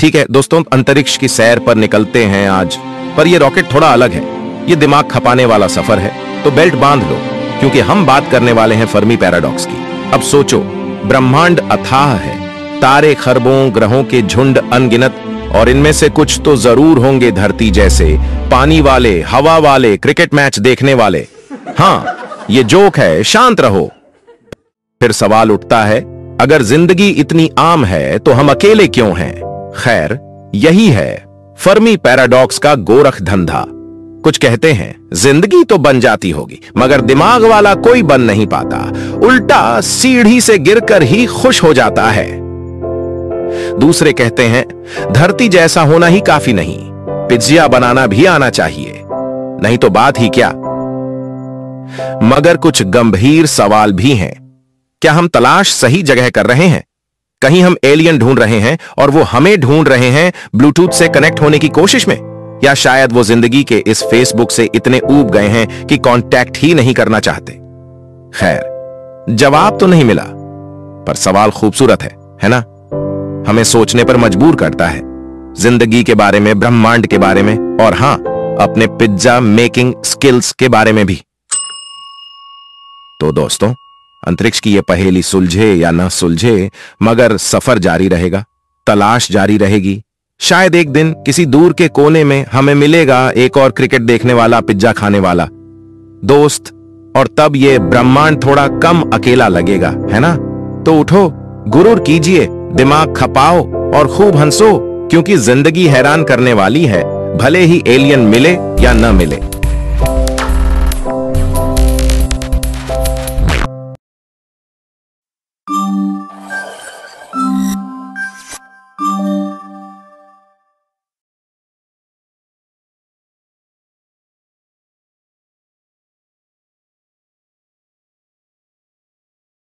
ठीक है दोस्तों, अंतरिक्ष की सैर पर निकलते हैं आज। पर यह रॉकेट थोड़ा अलग है, ये दिमाग खपाने वाला सफर है। तो बेल्ट बांध लो, क्योंकि हम बात करने वाले हैं फर्मी पैराडॉक्स की। अब सोचो, ब्रह्मांड अथाह है, तारे खरबों, ग्रहों के झुंड अनगिनत, और इनमें से कुछ तो जरूर होंगे धरती जैसे, पानी वाले, हवा वाले, क्रिकेट मैच देखने वाले। हाँ, ये जोक है, शांत रहो। फिर सवाल उठता है, अगर जिंदगी इतनी आम है तो हम अकेले क्यों हैं? खैर, यही है फर्मी पैराडॉक्स का गोरख धंधा। कुछ कहते हैं जिंदगी तो बन जाती होगी, मगर दिमाग वाला कोई बन नहीं पाता, उल्टा सीढ़ी से गिरकर ही खुश हो जाता है। दूसरे कहते हैं धरती जैसा होना ही काफी नहीं, पिज्जा बनाना भी आना चाहिए, नहीं तो बात ही क्या। मगर कुछ गंभीर सवाल भी हैं। क्या हम तलाश सही जगह कर रहे हैं? कहीं हम एलियन ढूंढ रहे हैं और वो हमें ढूंढ रहे हैं ब्लूटूथ से कनेक्ट होने की कोशिश में? या शायद वो जिंदगी के इस फेसबुक से इतने ऊब गए हैं कि कांटेक्ट ही नहीं करना चाहते? खैर, जवाब तो नहीं मिला, पर सवाल खूबसूरत है ना? हमें सोचने पर मजबूर करता है, जिंदगी के बारे में, ब्रह्मांड के बारे में, और हां, अपने पिज्जा मेकिंग स्किल्स के बारे में भी। तो दोस्तों, अंतरिक्ष की यह पहेली सुलझे या न सुलझे, मगर सफर जारी रहेगा, तलाश जारी रहेगी। शायद एक दिन किसी दूर के कोने में हमें मिलेगा एक और क्रिकेट देखने वाला, पिज्जा खाने वाला दोस्त, और तब यह ब्रह्मांड थोड़ा कम अकेला लगेगा, है ना? तो उठो, गुरूर कीजिए, दिमाग खपाओ और खूब हंसो, क्योंकि जिंदगी हैरान करने वाली है, भले ही एलियन मिले या न मिले।